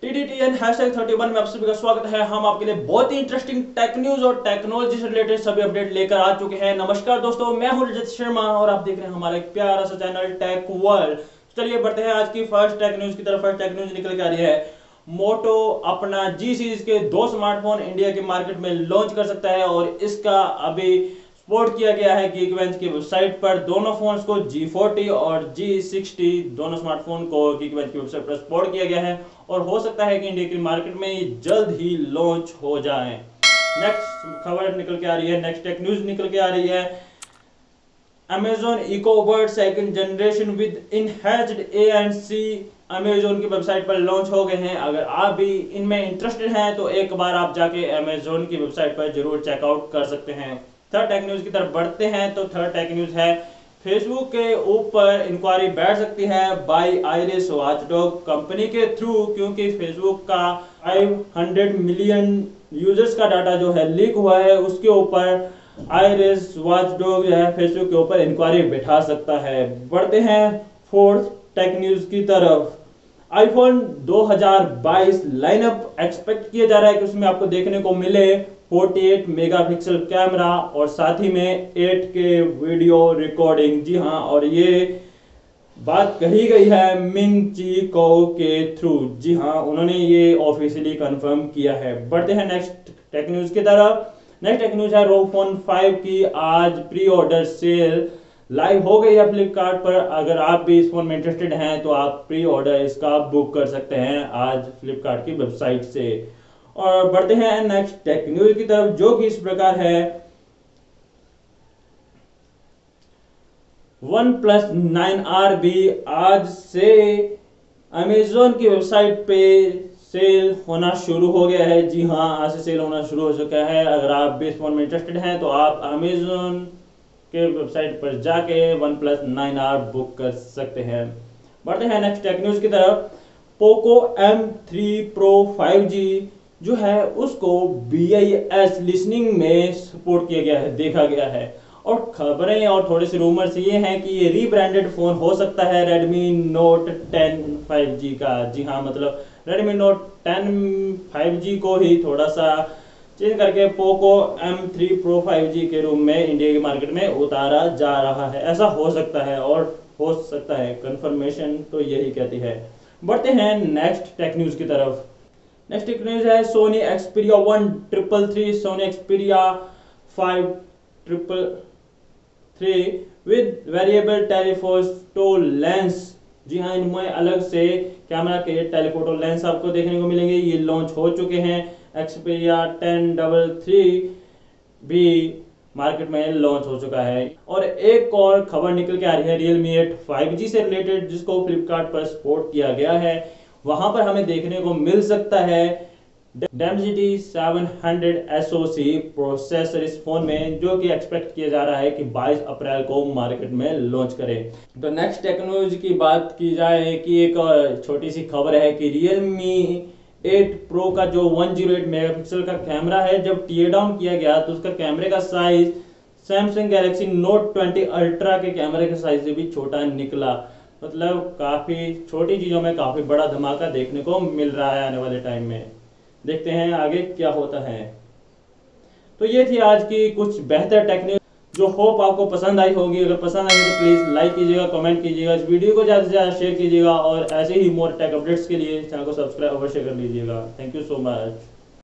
TDTN #31 में आप सभी का स्वागत है। हम आपके लिए बहुत ही इंटरेस्टिंग टेक न्यूज और टेक्नोलॉजी से रिलेटेड सभी अपडेट लेकर आ चुके हैं। नमस्कार दोस्तों, मैं हूं रजत शर्मा और आप देख रहे हैं हमारा एक प्यारा सा चैनल टेक वर्ल्ड। चलिए बढ़ते हैं आज की फर्स्ट टेक न्यूज की तरफ। फर्स्ट टेक न्यूज निकल के आ रही है, मोटो अपना जी सीरीज के 2 स्मार्टफोन इंडिया के मार्केट में लॉन्च कर सकता है और इसका अभी सपोर्ट किया गया है गीकबेंच की वेबसाइट पर। दोनों फोन्स को G40 और G60 दोनों स्मार्टफोन को गीकबेंच की वेबसाइट पर सपोर्ट किया गया है और हो सकता है कि इंडिया की मार्केट में ये जल्द ही लॉन्च हो जाए। नेक्स्ट खबर निकल के आ रही है, नेक्स्ट टेक न्यूज निकल के आ रही है, Amazon EcoBird second generation with enhanced ANC Amazon की वेबसाइट पर लॉन्च हो गए हैं। अगर आप भी इनमें इंटरेस्टेड हैं तो एक बार आप जाके अमेजोन की वेबसाइट पर जरूर चेकआउट कर सकते हैं। थर्ड टेक न्यूज की तरफ बढ़ते हैं तो थर्ड टेक न्यूज है, फेसबुक के ऊपर इंक्वायरी बैठ सकती है बाय आइरिस वॉचडॉग कंपनी के थ्रू, क्योंकि फेसबुक का 500 मिलियन यूजर्स का डाटा जो है लीक हुआ है, उसके ऊपर आइरिस वॉचडॉग जो है फेसबुक के ऊपर इंक्वायरी बैठा सकता है। बढ़ते हैं फोर्थ टेक न्यूज की तरफ। आईफोन 2022 लाइनअप एक्सपेक्ट किया जा रहा है कि उसमें आपको देखने को मिले 48 मेगापिक्सल कैमरा और साथ ही में 8K वीडियो रिकॉर्डिंग। जी हाँ, और ये बात कही गई है मिंग ची को के थ्रू। जी हाँ, उन्होंने ये ऑफिशियली कंफर्म किया है। बढ़ते हैं नेक्स्ट टेक न्यूज की तरफ। नेक्स्ट टेक न्यूज है, रोफोन 5 की आज प्री ऑर्डर सेल लाइव हो गई है फ्लिपकार्ट पर। अगर आप भी इस फोन में इंटरेस्टेड हैं तो आप प्री ऑर्डर इसका बुक कर सकते हैं आज फ्लिपकार्ट की वेबसाइट से। और बढ़ते हैं नेक्स्ट टेक न्यूज की तरफ, जो कि इस प्रकार है, OnePlus 9R भी आज से अमेजोन की वेबसाइट पे सेल होना शुरू हो गया है। जी हाँ, आज से सेल होना शुरू हो चुका है। अगर आप भी इस फोन में इंटरेस्टेड हैं तो आप अमेजोन के वेबसाइट पर जाके OnePlus 9R बुक कर सकते हैं। बढ़ते हैं नेक्स्ट टेक न्यूज की तरफ। पोको M3 Pro 5G जो है उसको BIS लिसनिंग में सपोर्ट किया गया है, देखा गया है। और खबरें और थोड़े से रूमर्स ये हैं कि ये रीब्रांडेड फोन हो सकता है Redmi Note 10 5G का। जी हाँ, मतलब Redmi Note 10 5G को ही थोड़ा सा चेंज करके पोको M3 Pro 5G के रूप में इंडिया की मार्केट में उतारा जा रहा है। ऐसा हो सकता है और हो सकता है, कंफर्मेशन तो यही कहती है। बढ़ते हैं नेक्स्ट टेक न्यूज की तरफ। नेक्स्ट टेक न्यूज है, Sony Xperia 1 333, Sony Xperia 5 333 with variable telephoto lens. जी हाँ, इनमें अलग से कैमरा के टेलीफोटो लेंस आपको देखने को मिलेंगे। ये लॉन्च हो चुके हैं। एक्सपीरिया 1033 भी मार्केट में लॉन्च हो चुका है। और एक और खबर निकल के आ रही है Realme 8 5G से रिलेटेड, जिसको फ्लिपकार्ट पर सपोर्ट किया गया है। वहां पर हमें देखने को मिल सकता है Dimensity 700 SoC प्रोसेसर इस फोन में, जो कि एक्सपेक्ट किया जा रहा है कि 22 अप्रैल को मार्केट में लॉन्च करे। तो नेक्स्ट टेक्नोलॉजी की बात की जाए कि एक छोटी सी खबर है कि Realme 8 Pro का जो 108 मेगापिक्सल का कैमरा है, जब टीयर डाउन किया गया तो उसका कैमरे का size Samsung Galaxy Note 20 Ultra के कैमरे के साइज से भी छोटा निकला। मतलब काफी छोटी चीजों में काफी बड़ा धमाका देखने को मिल रहा है आने वाले टाइम में। देखते हैं आगे क्या होता है। तो ये थी आज की कुछ बेहतर टेक्निक जो होप आपको पसंद आई होगी। अगर पसंद आई तो प्लीज लाइक कीजिएगा, कमेंट कीजिएगा, इस वीडियो को ज्यादा से ज्यादा शेयर कीजिएगा और ऐसे ही मोर टेक अपडेट्स के लिए चैनल को सब्सक्राइब अवश्य कर लीजिएगा। Thank you so much.